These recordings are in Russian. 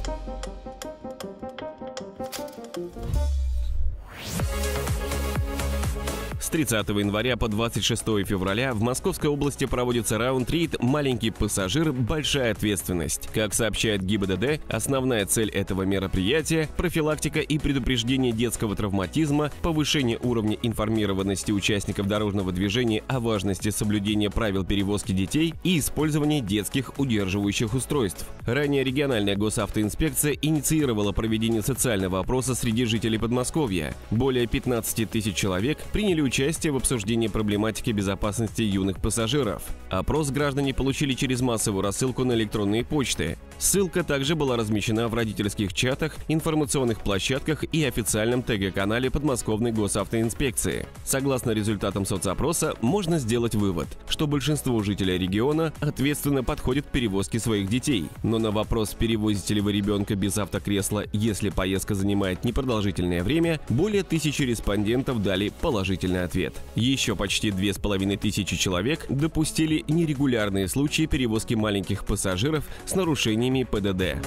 С 30 января по 26 февраля в Московской области проводится раунд-рейд «Маленький пассажир. Большая ответственность». Как сообщает ГИБДД, основная цель этого мероприятия – профилактика и предупреждение детского травматизма, повышение уровня информированности участников дорожного движения о важности соблюдения правил перевозки детей и использования детских удерживающих устройств. Ранее региональная госавтоинспекция инициировала проведение социального опроса среди жителей Подмосковья. Более 15 тысяч человек приняли участие в обсуждении проблематики безопасности юных пассажиров. Опрос граждане получили через массовую рассылку на электронные почты. Ссылка также была размещена в родительских чатах, информационных площадках и официальном ТГ-канале Подмосковной госавтоинспекции. Согласно результатам соцопроса, можно сделать вывод, что большинство жителей региона ответственно подходит к перевозке своих детей. Но на вопрос, перевозите ли вы ребенка без автокресла, если поездка занимает непродолжительное время, более 1000 респондентов дали положительный ответ. Еще почти 2500 человек допустили нерегулярные случаи перевозки маленьких пассажиров с нарушениями ПДД.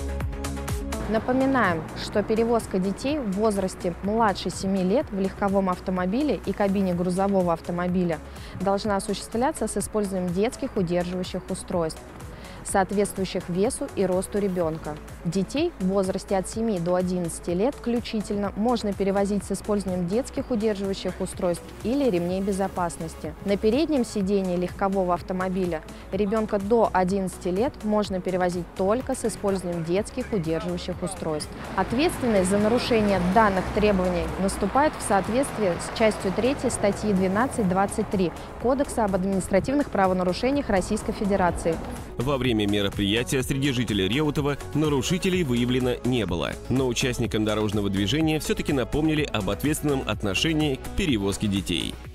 Напоминаем, что перевозка детей в возрасте младше 7 лет в легковом автомобиле и кабине грузового автомобиля должна осуществляться с использованием детских удерживающих устройств, соответствующих весу и росту ребенка. Детей в возрасте от 7 до 11 лет включительно можно перевозить с использованием детских удерживающих устройств или ремней безопасности. На переднем сидении легкового автомобиля ребенка до 11 лет можно перевозить только с использованием детских удерживающих устройств. Ответственность за нарушение данных требований наступает в соответствии с частью 3 статьи 12.23 Кодекса об административных правонарушениях Российской Федерации. Во время мероприятия среди жителей Реутова нарушителей выявлено не было, но участникам дорожного движения все-таки напомнили об ответственном отношении к перевозке детей.